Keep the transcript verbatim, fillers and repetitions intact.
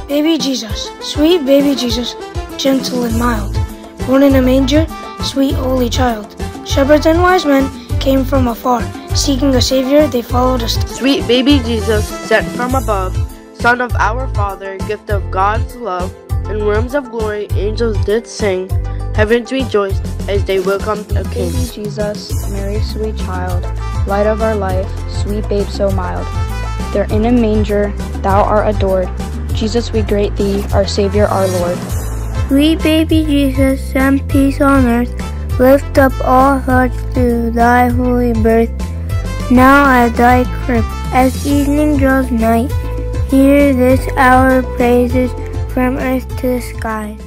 Baby Jesus, sweet baby Jesus, gentle and mild, born in a manger, sweet holy child. Shepherds and wise men came from afar, seeking a Savior, they followed a star. Sweet baby Jesus, sent from above, Son of our Father, gift of God's love. In realms of glory, angels did sing, heavens rejoiced as they welcomed a King. Baby Jesus, Mary's sweet child, light of our life, sweet babe so mild. There in a manger, thou art adored. Jesus, we greet thee, our Savior, our Lord. Sweet baby Jesus, send peace on earth. Lift up all hearts to thy holy birth. Now at thy crib, as evening draws night, hear this our praises from earth to the skies.